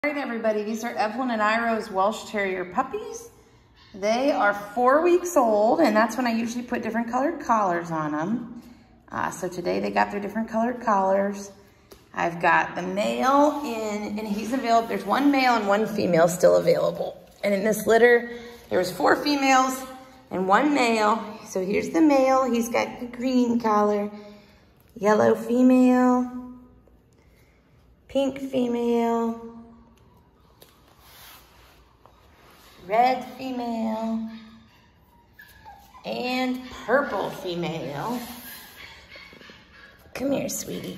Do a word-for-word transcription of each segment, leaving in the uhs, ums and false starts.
All right, everybody, these are Evelynn-Iroh's Welsh Terrier puppies. They are four weeks old, and that's when I usually put different colored collars on them. Uh, so today they got their different colored collars. I've got the male in, and he's available. There's one male and one female still available. And in this litter, there was four females and one male. So here's the male. He's got the green collar, yellow female, pink female, red female, and purple female. Come here, sweetie.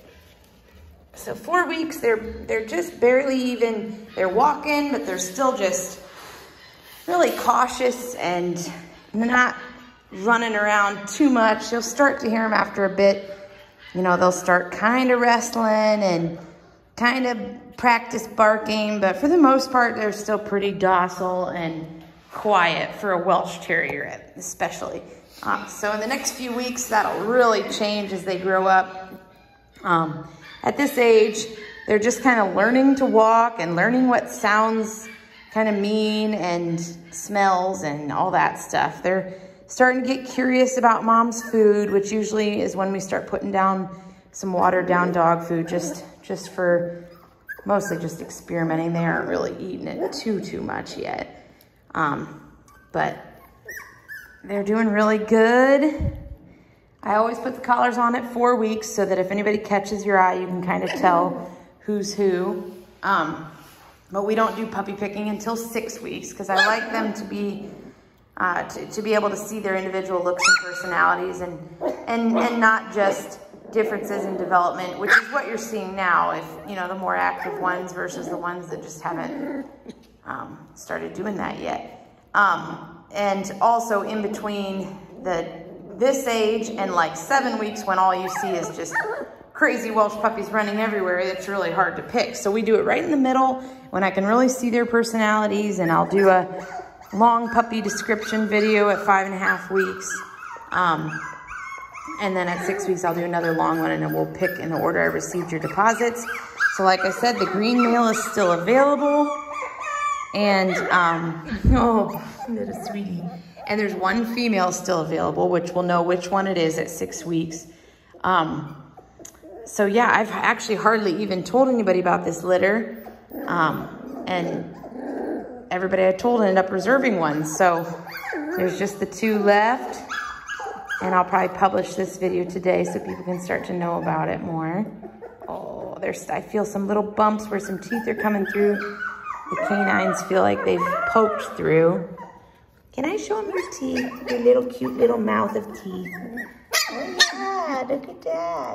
So four weeks, they're they're just barely even, they're walking, but they're still just really cautious and not running around too much. You'll start to hear them after a bit. You know, they'll start kind of wrestling and kind of practice barking, but for the most part, they're still pretty docile and quiet for a Welsh Terrier, especially. Uh, so in the next few weeks, that'll really change as they grow up. Um, at this age, they're just kind of learning to walk and learning what sounds kind of mean and smells and all that stuff. They're starting to get curious about mom's food, which usually is when we start putting down some watered down dog food, just, just for mostly just experimenting. They aren't really eating it too, too much yet. Um, but they're doing really good. I always put the collars on at four weeks so that if anybody catches your eye, you can kind of tell who's who. Um, but we don't do puppy picking until six weeks because I like them to be uh, to, to be able to see their individual looks and personalities and, and, and not just differences in development, which is what you're seeing now. If, you know, the more active ones versus the ones that just haven't um, started doing that yet. Um, and also in between the this age and like seven weeks when all you see is just crazy Welsh puppies running everywhere, it's really hard to pick. So we do it right in the middle when I can really see their personalities, and I'll do a long puppy description video at five and a half weeks. Um, and then at six weeks, I'll do another long one, and then we'll pick in the order I received your deposits. So like I said, the green male is still available. And, um, oh, little sweetie. And there's one female still available, which we'll know which one it is at six weeks. Um, so yeah, I've actually hardly even told anybody about this litter. Um, and everybody I told ended up reserving one. So there's just the two left. And I'll probably publish this video today so people can start to know about it more. Oh, there's, I feel some little bumps where some teeth are coming through. The canines feel like they've poked through. Can I show them your teeth? Your little cute little mouth of teeth. Oh yeah, look at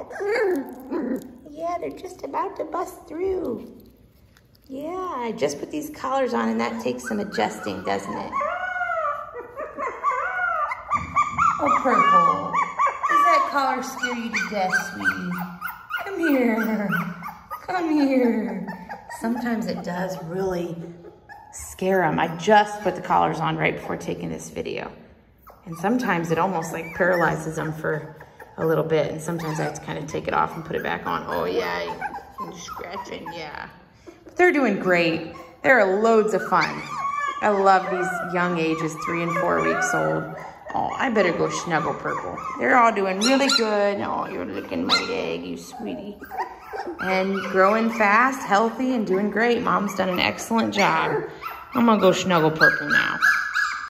that. Yeah, they're just about to bust through. Yeah, I just put these collars on and that takes some adjusting, doesn't it? Oh, Purple. Does that collar scare you to death, sweetie? Come here. Come here. Sometimes it does really scare them. I just put the collars on right before taking this video. And sometimes it almost like paralyzes them for a little bit. And sometimes I have to kind of take it off and put it back on. Oh yeah, you're scratching, yeah. But they're doing great. They're loads of fun. I love these young ages, three and four weeks old. Oh, I better go snuggle Purple. They're all doing really good. Oh, you're licking my leg, you sweetie. And growing fast, healthy, and doing great. Mom's done an excellent job. I'm gonna go snuggle Purple now.